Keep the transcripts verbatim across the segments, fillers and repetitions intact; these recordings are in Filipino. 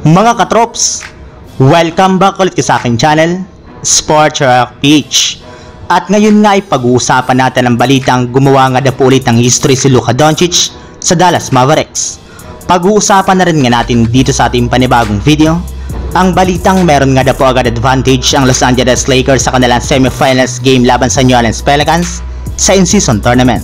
Mga katrops, welcome back ulit sa aking channel, Sports Rock Peach. At ngayon nga ay pag-uusapan natin ang balitang gumawa nga na po ulit ng history si Luka Doncic sa Dallas Mavericks. Pag-uusapan na rin nga natin dito sa ating panibagong video ang balitang meron nga na po agad advantage ang Los Angeles Lakers sa kanilang semifinals game laban sa New Orleans Pelicans sa in-season tournament.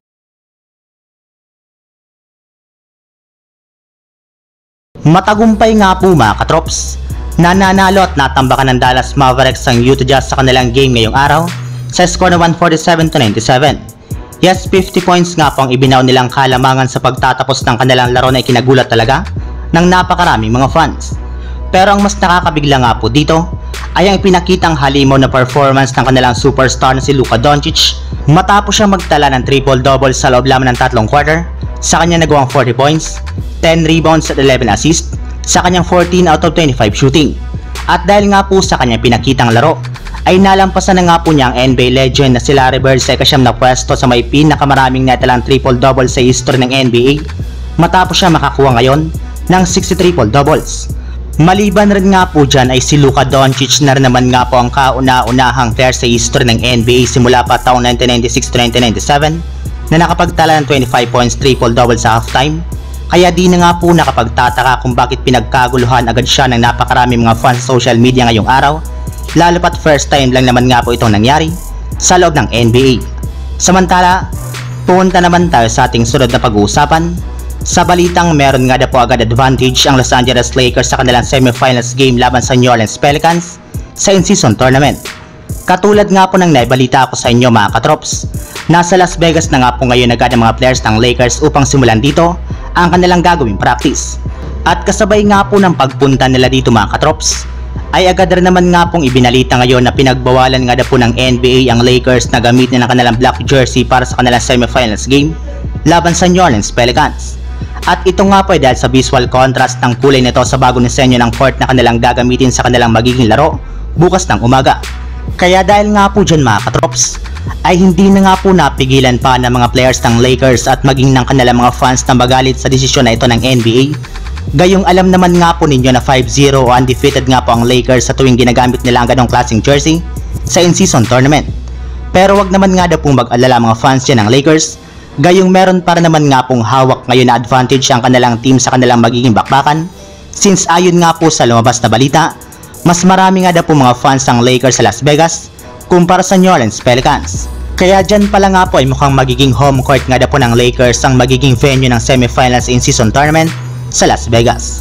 Matagumpay nga po mga katrops, nananalo at natambakan ng Dallas Mavericks ang Utah Jazz sa kanilang game ngayong araw sa score na one forty-seven to ninety-seven. Yes, fifty points nga po ang ibinaw nilang kalamangan sa pagtatapos ng kanilang laro na ikinagulat talaga ng napakaraming mga fans. Pero ang mas nakakabigla nga po dito ay ang ipinakitang halimaw na performance ng kanilang superstar na si Luka Doncic matapos siya magtala ng triple-double sa loob lamang ng tatlong quarter. Sa kanya nagawang forty points, ten rebounds at eleven assists sa kanyang fourteen out of twenty-five shooting. At dahil nga po sa kanyang pinakitang laro, ay nalampasan na nga po niya ang N B A legend na si Larry Bird sa ikasyam na pwesto sa may pinakamaraming netalang triple-double sa history ng N B A matapos siya makakuha ngayon ng sixty triple-doubles. Maliban rin nga po dyan ay si Luka Doncic na rin naman nga po ang kauna-unahang player sa history ng N B A simula pa taong nineteen ninety-six to nineteen ninety-seven na nakapagtala ng twenty-five points triple-double sa halftime. Kaya di na nga po nakapagtataka kung bakit pinagkaguluhan agad siya ng napakaraming mga fans sa social media ngayong araw, lalo pat first time lang naman nga po itong nangyari sa loob ng N B A. Samantala, punta naman tayo sa ating sunod na pag-uusapan sa balitang meron nga na po agad advantage ang Los Angeles Lakers sa kanilang semifinals game laban sa New Orleans Pelicans sa in-season tournament. Katulad nga po ng naibalita ko sa inyo mga katrops, nasa Las Vegas na nga po ngayon agad ang mga players ng Lakers upang simulan dito ang kanilang gagawing practice. At kasabay nga po ng pagpunta nila dito mga katrops, ay agad rin naman nga pong ibinalita ngayon na pinagbawalan nga na po ng N B A ang Lakers na gamitin ang kanilang black jersey para sa kanilang semifinals game laban sa New Orleans Pelicans. At ito nga po ay dahil sa visual contrast ng kulay nito sa bagong disenyo ng court na kanilang gagamitin sa kanilang magiging laro bukas ng umaga. Kaya dahil nga po dyan mga katrops, ay hindi na nga po napigilan pa ng mga players ng Lakers at maging ng kanilang mga fans na magalit sa desisyon na ito ng N B A. Gayong alam naman nga po ninyo na five zero o undefeated nga po ang Lakers sa tuwing ginagamit nila ang ganong klaseng jersey sa in-season tournament. Pero wag naman nga daw pong mag-alala mga fans yan ng Lakers, gayong meron para naman nga pong hawak ngayon na advantage ang kanilang team sa kanilang magiging bakbakan, since ayon nga po sa lumabas na balita, mas marami nga daw po mga fans ng Lakers sa Las Vegas kumpara sa New Orleans Pelicans. Kaya dyan pala nga po ay mukhang magiging home court nga daw po ng Lakers ang magiging venue ng semifinals in-season tournament sa Las Vegas.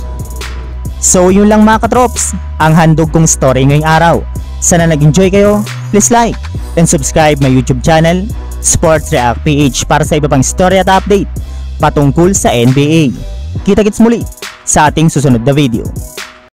So yun lang mga katrops, ang handog kong story ngayong araw. Sana nag-enjoy kayo, please like and subscribe my YouTube channel, Sports React P H, para sa iba pang story at update patungkol sa N B A. Kita-kits muli sa ating susunod na video.